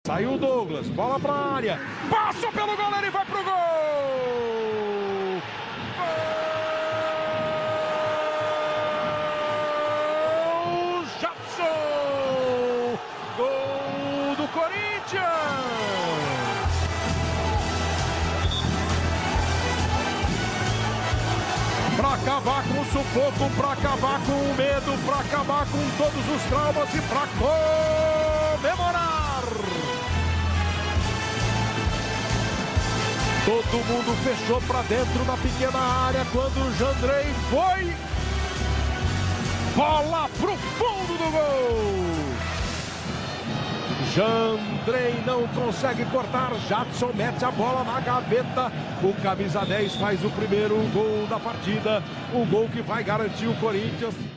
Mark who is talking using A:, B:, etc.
A: Saiu o Douglas, bola pra área, passa pelo goleiro e vai pro gol! Gol! Jadson! Gol do Corinthians! Pra acabar com o sufoco, pra acabar com o medo, pra acabar com todos os traumas e pra comemorar! Todo mundo fechou para dentro da pequena área quando o Jandrei foi. Bola pro fundo do gol. Jandrei não consegue cortar. Jadson mete a bola na gaveta. O camisa 10 faz o primeiro gol da partida. O gol que vai garantir o Corinthians.